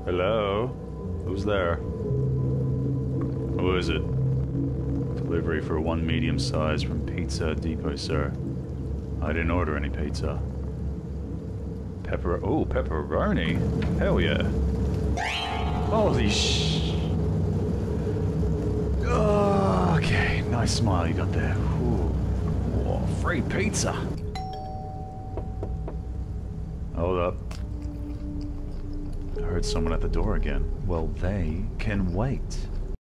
Hello? Who's there? Who is it? Delivery for one medium size from Pizza Depot, sir. I didn't order any pizza. Oh, pepperoni? Hell yeah. Holy Oh, okay, nice smile you got there. Ooh. Oh, free pizza. Hold up. I heard someone at the door again. Well, they can wait.